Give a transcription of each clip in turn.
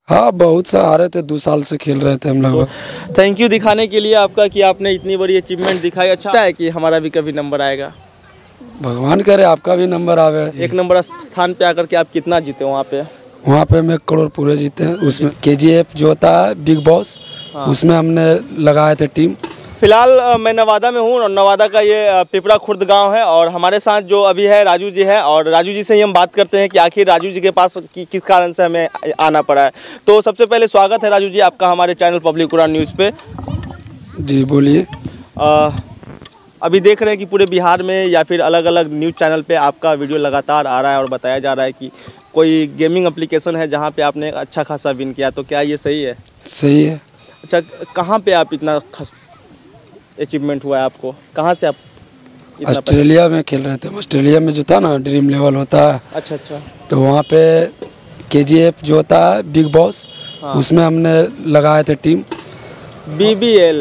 हाँ, बहुत सा आ रहे थे, 2 साल से खेल रहे थे हम लोग। थैंक यू दिखाने के लिए आपका कि आपने इतनी बड़ी अचीवमेंट दिखाई। अच्छा है कि हमारा भी कभी नंबर आएगा। भगवान करे आपका भी नंबर आवे। 1 नंबर स्थान पे आकर के आप कितना जीते वहाँ पे? वहाँ पे मैं 1 करोड़ पूरे जीते हैं। उसमें KGF जो होता है बिग बॉस, उसमें हमने लगाए थे टीम। फिलहाल मैं नवादा में हूँ और नवादा का ये पिपरा खुर्द गांव है और हमारे साथ जो अभी है राजू जी है और राजू जी से ही हम बात करते हैं कि आखिर राजू जी के पास किस कारण से हमें आना पड़ा है। तो सबसे पहले स्वागत है राजू जी आपका हमारे चैनल पब्लिक उड़ान न्यूज़ पे। जी बोलिए। अभी देख रहे हैं कि पूरे बिहार में या फिर अलग अलग न्यूज़ चैनल पे आपका वीडियो लगातार आ रहा है और बताया जा रहा है कि कोई गेमिंग एप्लीकेशन है जहाँ पे आपने अच्छा खासा विन किया, तो क्या ये सही है? सही है। अच्छा, कहाँ पे आप इतना अचीवमेंट हुआ है आपको? कहाँ से आप? ऑस्ट्रेलिया में खेल रहे थे। ऑस्ट्रेलिया में जो था ना ड्रीम लेवल होता है। अच्छा अच्छा। तो वहाँ पे KGF जो होता है बिग बॉस, उसमें हमने लगाए थे टीम। BBL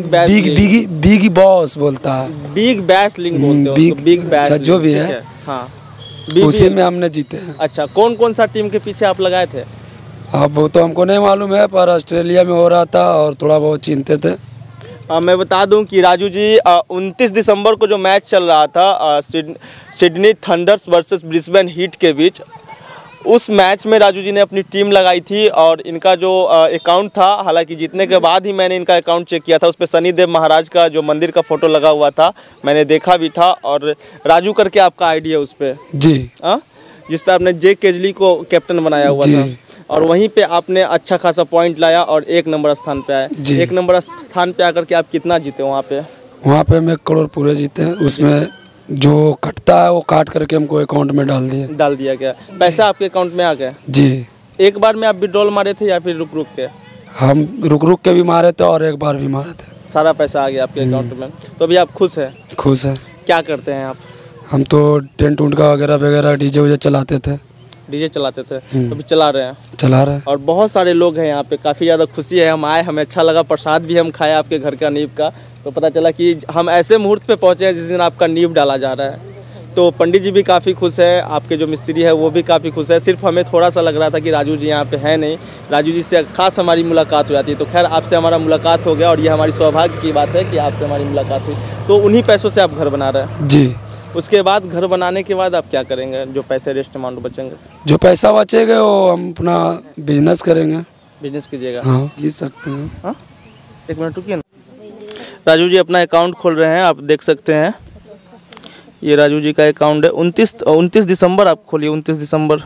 बिग बॉस बोलता है। बिग बैश लिंग बोलते हो उसको, बिग बैश जो भी है। हाँ, उसी में हमने जीते हैं। अच्छा, कौन कौन सा टीम के पीछे आप लगाए थे? अब वो तो हमको नहीं मालूम है, पर ऑस्ट्रेलिया में हो रहा था और थोड़ा बहुत चिंते थे। मैं बता दूं कि राजू जी 29 दिसंबर को जो मैच चल रहा था Sydney Thunders versus Brisbane Heat के बीच, उस मैच में राजू जी ने अपनी टीम लगाई थी और इनका जो अकाउंट था, हालांकि जीतने के बाद ही मैंने इनका अकाउंट चेक किया था, उस पर शनिदेव महाराज का जो मंदिर का फोटो लगा हुआ था, मैंने देखा भी था। और राजू करके आपका आईडी है उस पर जी, जिस पे आपने जे केजली को कैप्टन बनाया हुआ था और वहीं पे आपने अच्छा खासा पॉइंट लाया और 1 नंबर स्थान पे आए। 1 नंबर स्थान पे आकर के आप कितना जीते वहाँ पे? वहाँ पे मैं 1 करोड़ पूरे जीते हैं। उसमें जो कटता है वो काट करके हमको अकाउंट में डाल दिया गया। पैसा आपके अकाउंट में आ गया? जी। एक बार में आप विड्रॉल मारे थे या फिर रुक रुक के? हम रुक के भी मारे थे और एक बार भी मारे थे। सारा पैसा आ गया आपके अकाउंट में। तो अभी आप खुश हैं? खुश है। क्या करते हैं आप? हम तो टेंट उंट का वगैरह डीजे चलाते थे। डीजे चलाते थे, तो अभी चला रहे हैं। और बहुत सारे लोग हैं यहाँ पे, काफ़ी ज़्यादा खुशी है। हम आए, हमें अच्छा लगा, प्रसाद भी हम खाए आपके घर का नींव का। तो पता चला कि हम ऐसे मुहूर्त पे पहुँचे हैं जिस दिन आपका नींव डाला जा रहा है। तो पंडित जी भी काफ़ी खुश है, आपके जो मिस्त्री है वो भी काफ़ी खुश है। सिर्फ हमें थोड़ा सा लग रहा था कि राजू जी यहाँ पे है नहीं, राजू जी से खास हमारी मुलाकात हो जाती है। तो खैर आपसे हमारा मुलाकात हो गया और ये हमारी सौभाग्य की बात है कि आपसे हमारी मुलाकात हुई। तो उन्हीं पैसों से आप घर बना रहे हैं? जी। उसके बाद घर बनाने के बाद आप क्या करेंगे? जो पैसे रेस्ट अमाउंट बचेंगे? जो पैसा बचेगा वो हम अपना बिजनेस करेंगे। बिजनेस कीजिएगा? हाँ, जी सकते हैं। हाँ, 1 मिनट रुकिए ना। राजू जी अपना अकाउंट खोल रहे हैं, आप देख सकते हैं। ये राजू जी का अकाउंट है। 29 दिसंबर आप खोलिए। 29 दिसंबर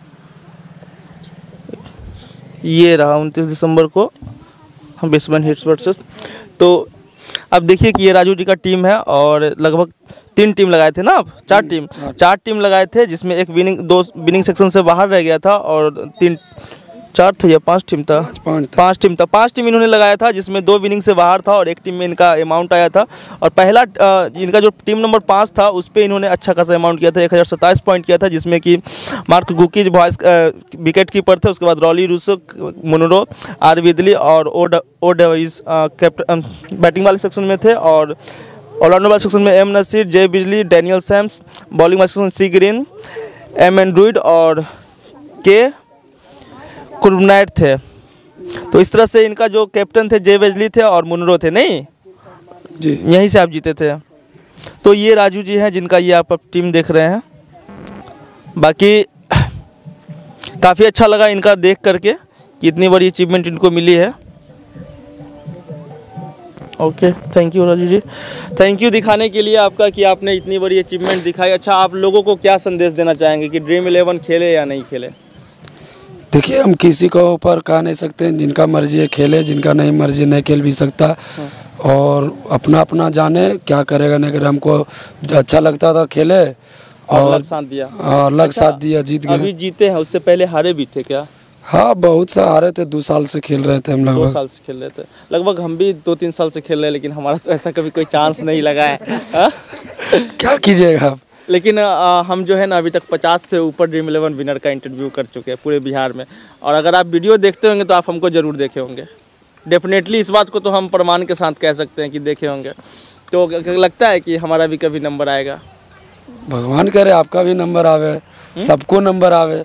ये रहा। 29 दिसंबर को हम ब्रिस्बेन हीट्स वर्सेस, तो अब देखिए कि ये राजू जी का टीम है और लगभग 3 टीम लगाए थे ना आप? 4 टीम लगाए थे, जिसमें एक दो विनिंग सेक्शन से बाहर रह गया था और 4 था या 5 टीम था? 5 टीम था। 5 टीम इन्होंने लगाया था, जिसमें 2 विनिंग से बाहर था और 1 टीम में इनका अमाउंट आया था। और पहला इनका जो टीम नंबर 5 था उस पर इन्होंने अच्छा खासा अमाउंट किया था, 1027 पॉइंट किया था, जिसमें कि मार्क गुकीज वॉइस विकेट कीपर थे। उसके बाद Rilee Rossouw, Munro, R Whiteley और ओ डेविस कैप्टन बैटिंग वाले सेक्शन में थे। और ऑलराउंडर वाले सेक्शन में एम नसीर, जे बिजली, डैनियल सैम्स, बॉलिंग वाले सेक्शन में सी ग्रीन, एम एंड्रॉइड और के कुर्बनाइट थे। तो इस तरह से इनका जो कैप्टन थे जे बिजली थे और मुनरो थे, नहीं जी, यहीं से आप जीते थे। तो ये राजू जी हैं जिनका ये आप टीम देख रहे हैं। बाकी काफ़ी अच्छा लगा इनका देख करके कि इतनी बड़ी अचीवमेंट इनको मिली है। Okay, thank you Raju ji, thank you दिखाने के लिए आपका कि आपने इतनी बड़ी अचीवमेंट दिखाई। अच्छा, आप लोगों को क्या संदेश देना चाहेंगे कि ड्रीम 11 खेले या नहीं खेले? देखिए, हम किसी को ऊपर कह नहीं सकते, जिनका मर्जी है खेले, जिनका नहीं मर्जी नहीं खेल भी सकता। और अपना अपना जाने क्या करेगा नहीं करेगा। हमको अच्छा लगता था खेले और लग साथ दिया। लग साथ दिया, जीत गए। अभी जीते हैं, उससे पहले हारे भी थे क्या? हाँ, बहुत सा आ रहे थे। 2 साल से खेल रहे थे हम लोग। 2 साल से खेल रहे थे लगभग। हम भी 2-3 साल से खेल रहे हैं, लेकिन हमारा तो ऐसा कभी कोई चांस नहीं लगा है। क्या कीजिएगा आप? लेकिन हम जो है ना अभी तक 50 से ऊपर ड्रीम 11 विनर का इंटरव्यू कर चुके हैं पूरे बिहार में। और अगर आप वीडियो देखते होंगे तो आप हमको ज़रूर देखे होंगे। डेफिनेटली इस बात को तो हम प्रमाण के साथ कह सकते हैं कि देखे होंगे। तो लगता है कि हमारा भी कभी नंबर आएगा? भगवान करे आपका भी नंबर आवे, सबको नंबर आवे।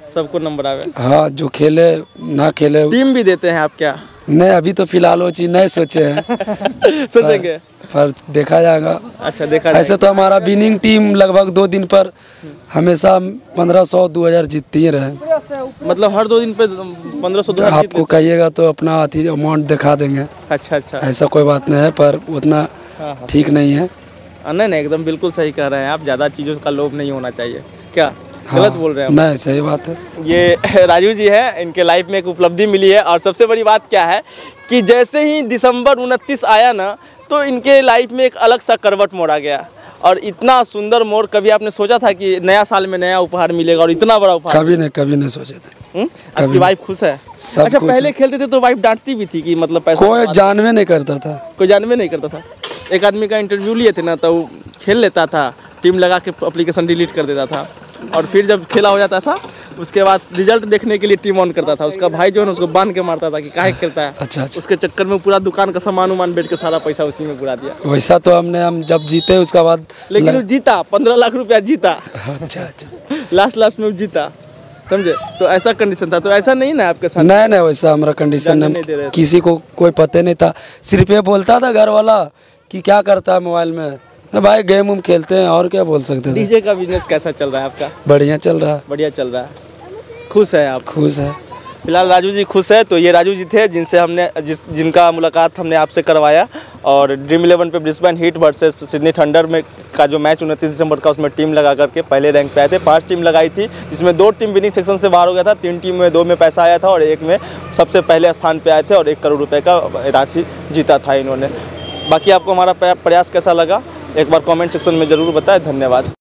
सबको नंबर आवे। हाँ, जो खेले ना खेले। टीम भी देते हैं आप क्या? नहीं, अभी तो फिलहाल वो चीज़ नहीं सोचे हैं। सोचेंगे पर देखा जाएगा। अच्छा, देखा ऐसे तो हमारा विनिंग टीम लगभग 2 दिन पर हमेशा 1500-2000 जीतती ही रहे। मतलब हर 2 दिन पे 1500-2000 आपको कहिएगा तो अपना अमाउंट दिखा देंगे। अच्छा, ऐसा कोई बात नहीं है, पर उतना ठीक नहीं है। नहीं, एकदम बिल्कुल सही कह रहे हैं आप। ज़्यादा चीज़ों का लोभ नहीं होना चाहिए। क्या गलत बोल रहे हैं? नहीं, सही बात है। ये राजू जी है, इनके लाइफ में एक उपलब्धि मिली है। और सबसे बड़ी बात क्या है कि जैसे ही दिसंबर 29 आया ना, तो इनके लाइफ में एक अलग सा करवट मोड़ा गया। और इतना सुंदर मोड़ कभी आपने सोचा था कि नया साल में नया उपहार मिलेगा और इतना बड़ा उपहार? कभी नहीं सोचे थे। आपकी वाइफ खुश है? अच्छा, पहले खेलते थे तो वाइफ डांटती भी थी कि मतलब पैसा? कोई जानवे नहीं करता था। कोई जानवे नहीं करता था। एक आदमी का इंटरव्यू लिए थे ना, तो वो खेल लेता था, टीम लगा के एप्लीकेशन डिलीट कर देता था, और फिर जब खेला हो जाता था उसके बाद रिजल्ट देखने के लिए टीम ऑन करता था। उसका भाई जो है उसको बांध के मारता था कि काहे खेलता है। अच्छा। उसके चक्कर में पूरा दुकान का सामान बेच के सारा पैसा उसी में बुला दिया। वैसा तो हम जब जीते उसके बाद, लेकिन वो जीता, 15 लाख रुपया जीता। अच्छा। लास्ट में वो जीता, समझे? तो ऐसा कंडीशन था। तो ऐसा नहीं ना आपके साथ? नहीं, वैसा हमारा कंडीशन नहीं, किसी को कोई पता नहीं था। सिर्फ ये बोलता था घर वाला कि क्या करता है मोबाइल में। भाई गेम खेलते हैं, और क्या बोल सकते थे। डीजे का बिजनेस कैसा चल रहा है आपका? बढ़िया चल रहा है। बढ़िया चल रहा है। खुश है आप? खुश है। फिलहाल राजू जी खुश है। तो ये राजू जी थे जिनका मुलाकात हमने आपसे करवाया। और ड्रीम 11 पे Brisbane Heat versus Sydney Thunder में का जो मैच 29 दिसंबर का, उसमें टीम लगा करके पहले रैंक पे आए थे। 5 टीम लगाई थी, जिसमें 2 टीम विनिंग सेक्शन से बाहर हो गया था। 3 टीम में 2 में पैसा आया था और 1 में सबसे पहले स्थान पे आए थे और 1 करोड़ रुपये का राशि जीता था इन्होंने। बाकी आपको हमारा प्रयास कैसा लगा एक बार कमेंट सेक्शन में ज़रूर बताएं। धन्यवाद।